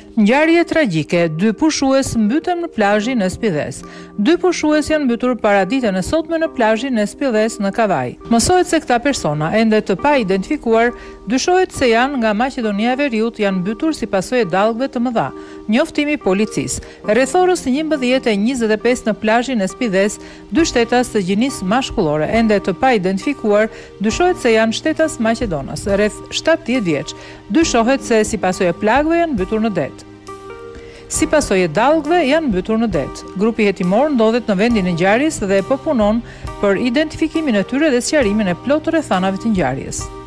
Ngjarje tragjike, 2 pushues mbyten në plazhin e Spilles. 2 pushues janë mbytur paraditën e sotme në plazhin e Spilles në Kavaj. Mësohet se këta persona, ende të pa identifikuar, dyshohet se janë nga Maqedonia e Veriut, janë mbytur si pasojë e dallgëve të mëdha. Njoftimi policisë. Rreth orës 11:25 në plazhin e Spilles, 2 shtetas të gjinisë mashkullore, ende të pa identifikuar, dyshohet se janë shtetas Maqedonas, rreth 70 vjeç. Dyshohet se si pasojë e plagëve janë mbytur në det. Si pasojë e dallgëve janë mbytur në det. Grupi hetimor ndodhet në vendin e ngjarjes dhe po punon për identifikimin e tyre dhe sqarimin e plotë rrethanave të ngjarjes.